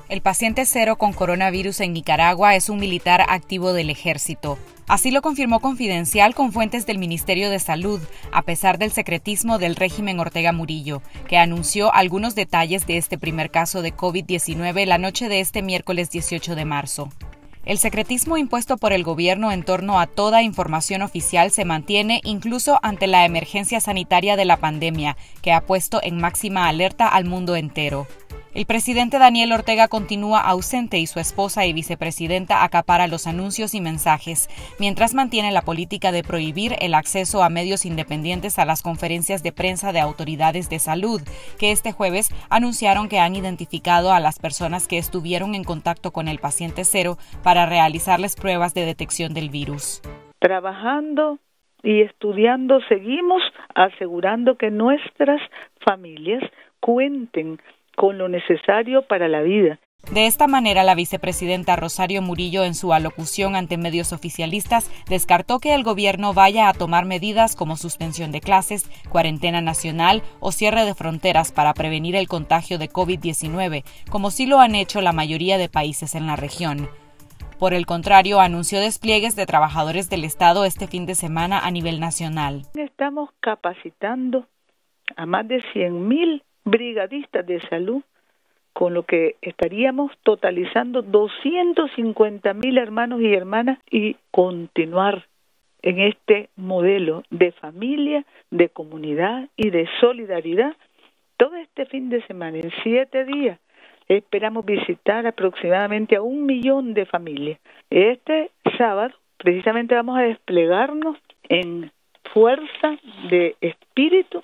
El paciente cero con coronavirus en Nicaragua es un militar activo del ejército. Así lo confirmó Confidencial con fuentes del Ministerio de Salud, a pesar del secretismo del régimen Ortega Murillo, que anunció algunos detalles de este primer caso de COVID-19 la noche de este miércoles 18 de marzo. El secretismo impuesto por el gobierno en torno a toda información oficial se mantiene incluso ante la emergencia sanitaria de la pandemia, que ha puesto en máxima alerta al mundo entero. El presidente Daniel Ortega continúa ausente y su esposa y vicepresidenta acapara los anuncios y mensajes, mientras mantiene la política de prohibir el acceso a medios independientes a las conferencias de prensa de autoridades de salud, que este jueves anunciaron que han identificado a las personas que estuvieron en contacto con el paciente cero para realizarles pruebas de detección del virus. Trabajando y estudiando, seguimos asegurando que nuestras familias cuenten con lo necesario para la vida. De esta manera, la vicepresidenta Rosario Murillo, en su alocución ante medios oficialistas, descartó que el gobierno vaya a tomar medidas como suspensión de clases, cuarentena nacional o cierre de fronteras para prevenir el contagio de COVID-19, como sí lo han hecho la mayoría de países en la región. Por el contrario, anunció despliegues de trabajadores del Estado este fin de semana a nivel nacional. Estamos capacitando a más de 100,000 brigadistas de salud, con lo que estaríamos totalizando 250,000 hermanos y hermanas y continuar en este modelo de familia, de comunidad y de solidaridad. Todo este fin de semana, en 7 días, esperamos visitar aproximadamente a 1,000,000 de familias. Este sábado, precisamente, vamos a desplegarnos en fuerza de espíritu,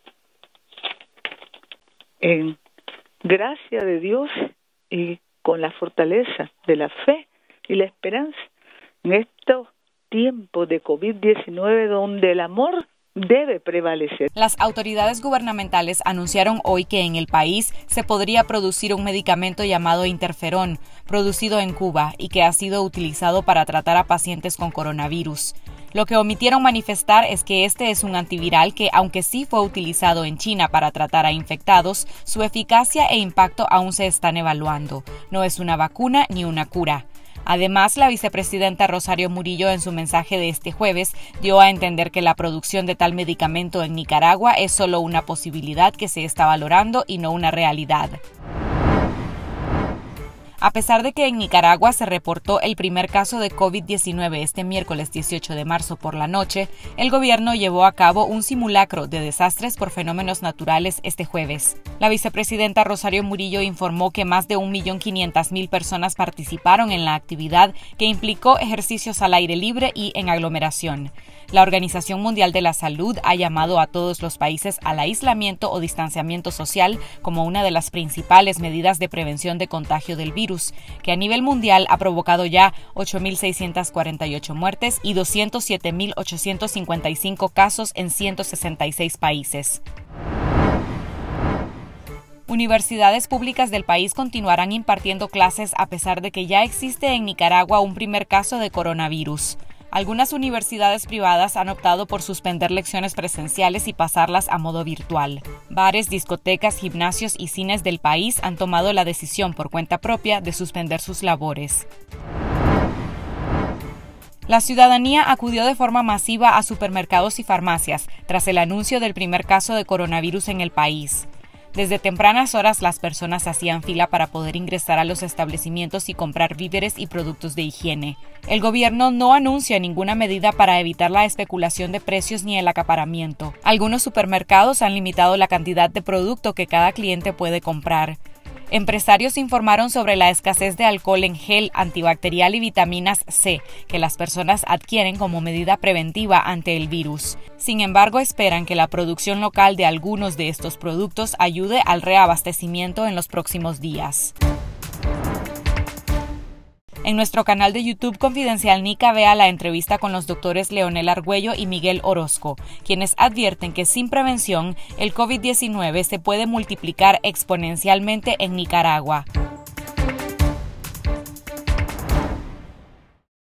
en gracia de Dios y con la fortaleza de la fe y la esperanza en estos tiempos de COVID-19 donde el amor debe prevalecer. Las autoridades gubernamentales anunciaron hoy que en el país se podría producir un medicamento llamado interferón, producido en Cuba y que ha sido utilizado para tratar a pacientes con coronavirus. Lo que omitieron manifestar es que este es un antiviral que, aunque sí fue utilizado en China para tratar a infectados, su eficacia e impacto aún se están evaluando. No es una vacuna ni una cura. Además, la vicepresidenta Rosario Murillo, en su mensaje de este jueves, dio a entender que la producción de tal medicamento en Nicaragua es solo una posibilidad que se está valorando y no una realidad. A pesar de que en Nicaragua se reportó el primer caso de COVID-19 este miércoles 18 de marzo por la noche, el gobierno llevó a cabo un simulacro de desastres por fenómenos naturales este jueves. La vicepresidenta Rosario Murillo informó que más de 1.500.000 personas participaron en la actividad que implicó ejercicios al aire libre y en aglomeración. La Organización Mundial de la Salud ha llamado a todos los países al aislamiento o distanciamiento social como una de las principales medidas de prevención de contagio del virus, que a nivel mundial ha provocado ya 8.648 muertes y 207.855 casos en 166 países. Universidades públicas del país continuarán impartiendo clases a pesar de que ya existe en Nicaragua un primer caso de coronavirus. Algunas universidades privadas han optado por suspender lecciones presenciales y pasarlas a modo virtual. Bares, discotecas, gimnasios y cines del país han tomado la decisión por cuenta propia de suspender sus labores. La ciudadanía acudió de forma masiva a supermercados y farmacias tras el anuncio del primer caso de coronavirus en el país. Desde tempranas horas las personas hacían fila para poder ingresar a los establecimientos y comprar víveres y productos de higiene. El gobierno no anuncia ninguna medida para evitar la especulación de precios ni el acaparamiento. Algunos supermercados han limitado la cantidad de producto que cada cliente puede comprar. Empresarios informaron sobre la escasez de alcohol en gel, antibacterial y vitaminas C que las personas adquieren como medida preventiva ante el virus. Sin embargo, esperan que la producción local de algunos de estos productos ayude al reabastecimiento en los próximos días. En nuestro canal de YouTube Confidencial Nica vea la entrevista con los doctores Leonel Argüello y Miguel Orozco, quienes advierten que sin prevención el COVID-19 se puede multiplicar exponencialmente en Nicaragua.